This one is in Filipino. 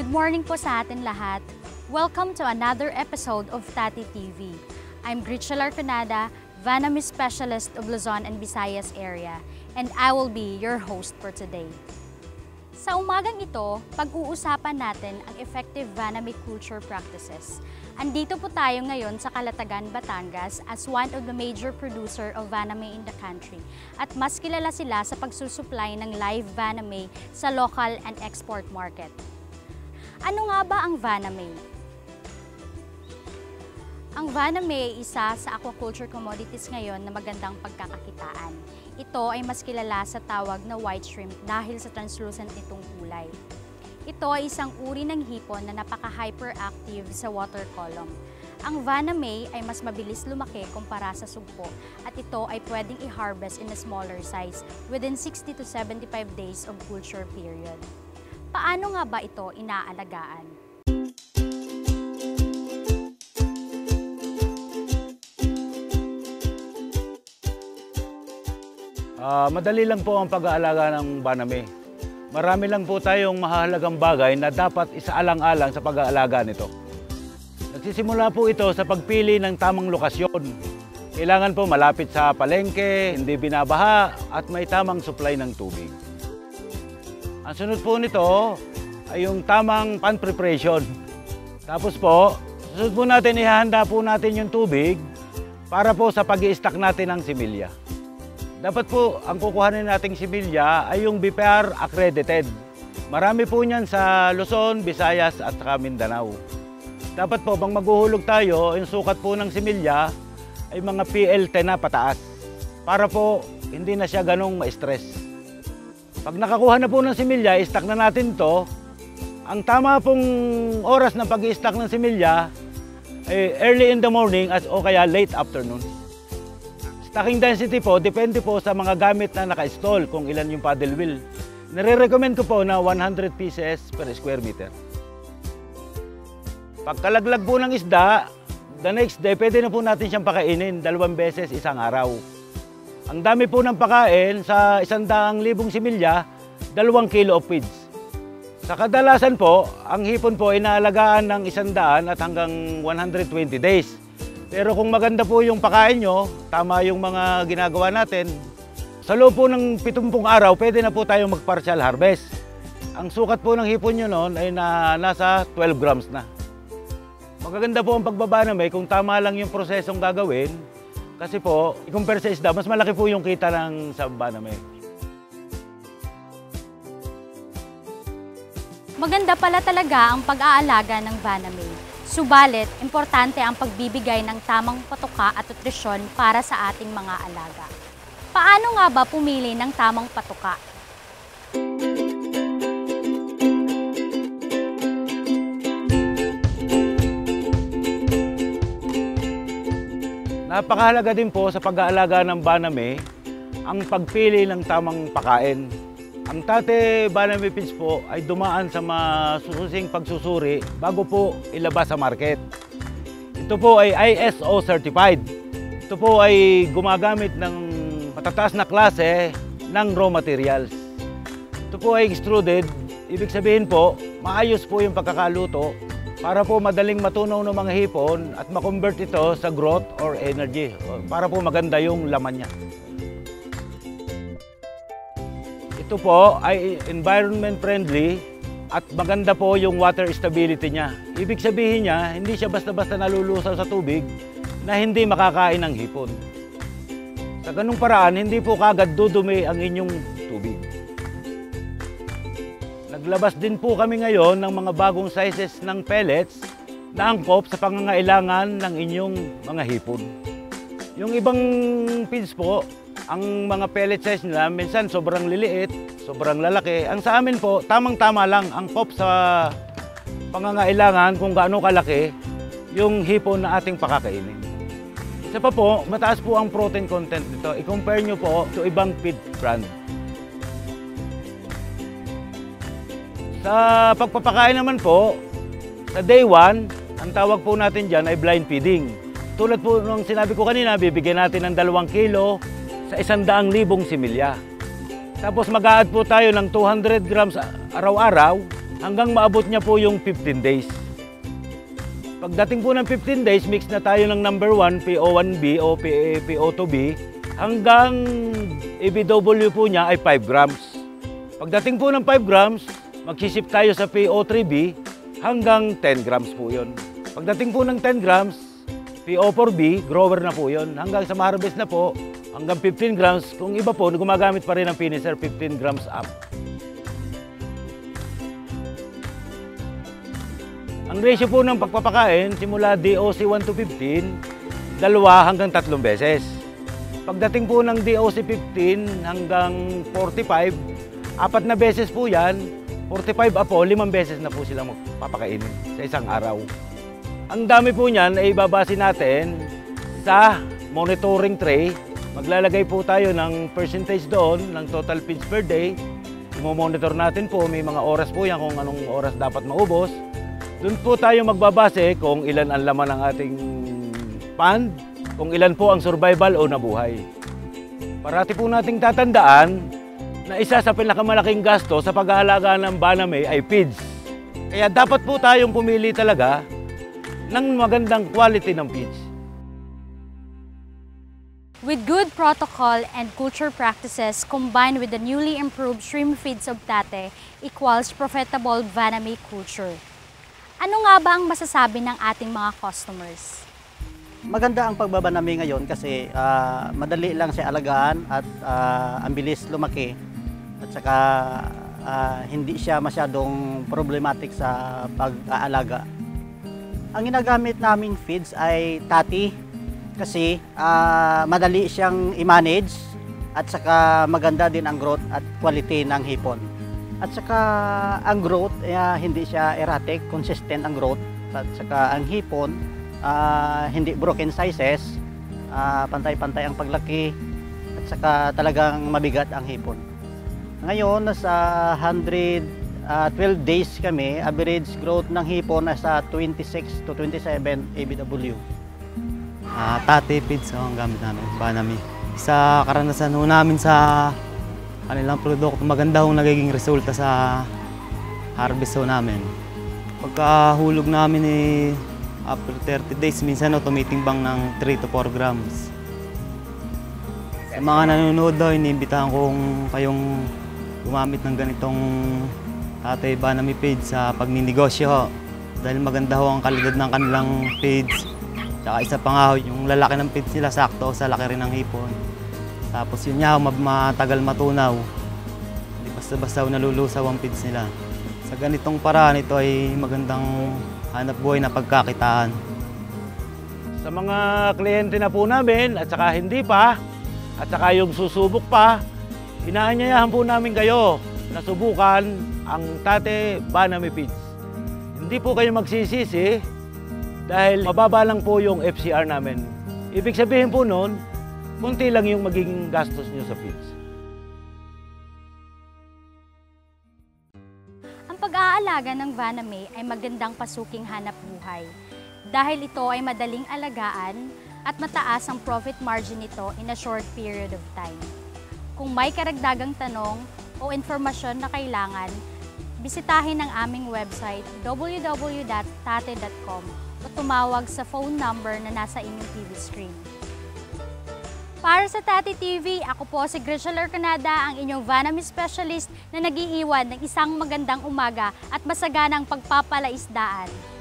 Good morning po sa atin lahat. Welcome to another episode of Tati TV. I'm Gritchel Arconada, Vaname Specialist of Luzon and Visayas area, and I will be your host for today. Sa umagang ito, pag-uusapan natin ang effective Vaname culture practices. Andito po tayo ngayon sa Calatagan, Batangas as one of the major producer of Vaname in the country. At mas kilala sila sa pagsusupply ng live Vaname sa local and export market. Ano nga ba ang Vaname? Ang Vaname ay isa sa aquaculture commodities ngayon na magandang pagkakakitaan. Ito ay mas kilala sa tawag na white shrimp dahil sa translucent nitong kulay. Ito ay isang uri ng hipon na napaka-hyperactive sa water column. Ang Vaname ay mas mabilis lumaki kumpara sa sugpo at ito ay pwedeng i-harvest in a smaller size within 60 to 75 days of culture period. Paano nga ba ito inaalagaan? Madali lang po ang pag-aalaga ng Vaname. Marami lang po tayong mahalagang bagay na dapat isaalang-alang sa pag-aalaga nito. Nagsisimula po ito sa pagpili ng tamang lokasyon. Kailangan po malapit sa palengke, hindi binabaha, at may tamang supply ng tubig. Ang sunod po nito ay yung tamang pan preparation. Tapos po, susunod po natin, ihahanda po natin yung tubig para po sa pag-i-stack natin ng similya. Dapat po, ang kukuhanin nating similya ay yung BPR accredited. Marami po niyan sa Luzon, Visayas at Mindanao. Dapat po, pag maghuhulog tayo, yung sukat po ng similya ay mga PL10 na pataas. Para po, hindi na siya ganong ma-stress. Pag nakakuha na po ng similya, i-stack na natin to. Ang tama pong oras ng pag-i-stack ng similya ay early in the morning o kaya late afternoon. Stacking density po, depende po sa mga gamit na naka-install kung ilan yung paddle wheel. Nire-recommend ko po na 100 pieces per square meter. Pagkalaglag po ng isda, the next day, pwede na po natin siyang pakainin 2 beses isang araw. Ang dami po ng pakain sa 100,000 similya, 2 kilo of feeds. Sa kadalasan po, ang hipon po ay inaalagaan ng 100 at hanggang 120 days. Pero kung maganda po yung pakain nyo, tama yung mga ginagawa natin, sa loob po ng 70 araw, pwede na po tayong mag-partial harvest. Ang sukat po ng hipon nyo noon ay nasa 12 grams na. Magaganda po ang pagbabaname kung tama lang yung prosesong gagawin, kasi po, i-compare sa isda, mas malaki po yung kita ng sa Vaname. Maganda pala talaga ang pag-aalaga ng Vaname. Subalit, importante ang pagbibigay ng tamang patuka at nutrisyon para sa ating mga alaga. Paano nga ba pumili ng tamang patuka? Napakahalaga din po sa pag-aalaga ng Vaname ang pagpili ng tamang pakain. Ang Tate Vaname Feeds po ay dumaan sa masusing pagsusuri bago po ilabas sa market. Ito po ay ISO certified. Ito po ay gumagamit ng matataas na klase ng raw materials. Ito po ay extruded. Ibig sabihin po, maayos po yung pagkakaluto para po madaling matunaw ng mga hipon at makonvert ito sa growth or energy para po maganda yung laman niya. Ito po ay environment friendly at maganda po yung water stability niya. Ibig sabihin niya, hindi siya basta-basta nalulusaw sa tubig na hindi makakain ng hipon. Sa ganung paraan, hindi po kagad dudumi ang inyong tubig. Naglabas din po kami ngayon ng mga bagong sizes ng pellets na angkop sa pangangailangan ng inyong mga hipon. Yung ibang feeds po, ang mga pellet size nila, minsan sobrang liliit, sobrang lalaki. Ang sa amin po, tamang-tama lang angkop sa pangangailangan kung gaano kalaki yung hipon na ating pakakainin. Isa pa po, mataas po ang protein content nito. I-compare nyo po sa ibang feed brand. Sa pagpapakain naman po, sa day 1, ang tawag po natin dyan ay blind feeding. Tulad po nung sinabi ko kanina, bibigyan natin ng 2 kilo sa 100,000 similya. Tapos mag-a-add po tayo ng 200 grams araw-araw hanggang maabot niya po yung 15 days. Pagdating po ng 15 days, mix na tayo ng number 1, PO1B o PO2B, hanggang ABW po niya ay 5 grams. Pagdating po ng 5 grams, magsisip tayo sa PO3B hanggang 10 grams po yun. Pagdating po ng 10 grams, PO4B, grower na po yun. Hanggang sa ma-harvest na po, hanggang 15 grams. Kung iba po, gumagamit pa rin ng finisher, 15 grams up. Ang ratio po ng pagpapakain, simula DOC 1 to 15, 2 hanggang 3 beses. Pagdating po ng DOC 15 hanggang 45, 4 na beses po yan. 45 po, 5 beses na po sila magpapakainin sa isang araw. Ang dami po niyan ay ibabase natin sa monitoring tray. Maglalagay po tayo ng percentage doon ng total feeds per day. I-monitor natin po, may mga oras po yan kung anong oras dapat maubos. Doon po tayo magbabase kung ilan ang laman ng ating pond, kung ilan po ang survival o nabuhay. Parati po nating tatandaan na isa sa pinakamalaking gasto sa pag-aalaga ng baname ay feeds. Kaya dapat po tayong pumili talaga ng magandang quality ng feeds. With good protocol and culture practices combined with the newly improved shrimp feeds of Tate equals profitable baname culture. Ano nga ba ang masasabi ng ating mga customers? Maganda ang pagbabanami ngayon kasi madali lang siya alagaan at ang bilis lumaki. At saka hindi siya masyadong problematic sa pag-aalaga. Ang ginagamit naming feeds ay Tati kasi madali siyang i-manage at saka maganda din ang growth at quality ng hipon. At saka ang growth, hindi siya erratic, consistent ang growth. At saka ang hipon, hindi broken sizes, pantay-pantay ang paglaki. At saka talagang mabigat ang hipon. Ngayon, nasa 112 days kami, average growth ng hipon nasa 26 to 27 ABW. Tate feeds ang gamit namin, banami. Sa karanasan ho namin sa kanilang produkto, maganda hong nagiging resulta sa harvest ho namin. Pagkahulog namin after 30 days, minsan tumitimbang ng 3 to 4 grams. Sa mga nanonood daw, iniimbitahan kong kayong gumamit ng ganitong Tate Banami feeds sa pagninegosyo ho. Dahil maganda ho ang kalidad ng kanilang feeds. Tsaka isa pa nga ho, yung lalaki ng feeds nila sakto sa laki rin ng hipon. Tapos yun nga, matagal matunaw. Hindi basta-basta nalulusaw ang feeds nila. Sa ganitong paraan, ito ay magandang hanap buhay na pagkakitaan. Sa mga kliyente na po namin at saka hindi pa, at saka yung susubok pa, inaanyayahan po namin kayo na subukan ang Tate Banami Feeds. Hindi po kayo magsisisi dahil mababa lang po yung FCR namin. Ibig sabihin po nun, kunti lang yung magiging gastos nyo sa feeds. Ang pag-aalaga ng baname ay magandang pasuking hanap buhay dahil ito ay madaling alagaan at mataas ang profit margin nito in a short period of time. Kung may karagdagang tanong o informasyon na kailangan, bisitahin ang aming website www.tate.com o tumawag sa phone number na nasa inyong TV screen. Para sa Tate TV, ako po si Gretchen Larconada, ang inyong Banami Specialist na nag-iiwan ng isang magandang umaga at masaganang pagpapalaisdaan.